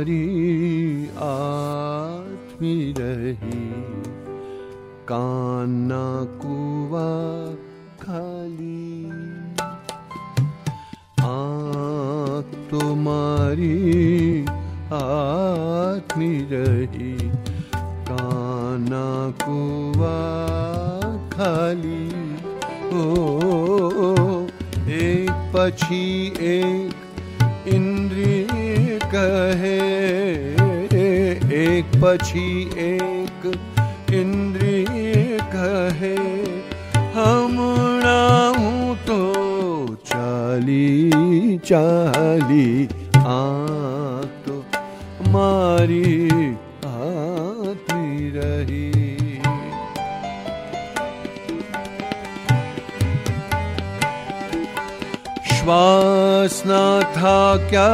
आत्मी रही, कान्ना कुआ खाली। आँख तुम्हारी आत्मी रही, कान्ना कुआ खाली। ओ एक पछी एक इंद्रिय कहे, एक पछी एक इंद्रिय कहे, हमना हूँ तो चाली चाली। आँख तो मारी आत्मी रही। श्वास न था क्या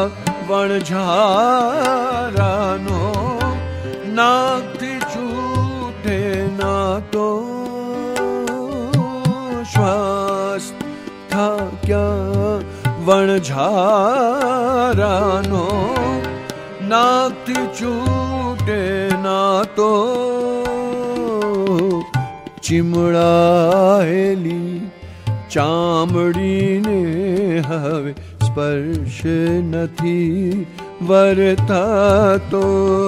वणझारानो, नाक थी छूटे ना तो। श्वास था क्या वणझारानो, नाक थी छूटे ना तो। चिमड़ाएली चामड़ी ने हवे, स्पर्श नथी वरता तो।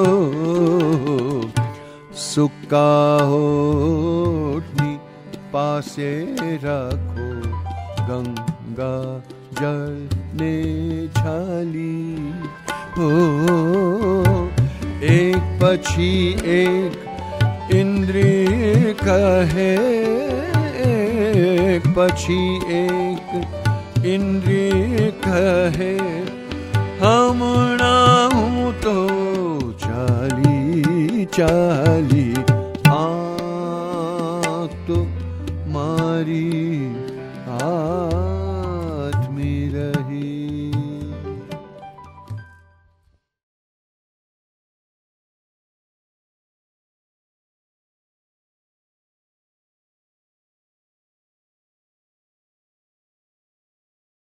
सुक्का होठनी पासे रखो, गंगा जल ने छाली। हो एक पछी एक इंद्रिय कहे, एक पछी एक इंद्रिय कहे, हमना हूँ तो चाली चाली। आँख तो मारी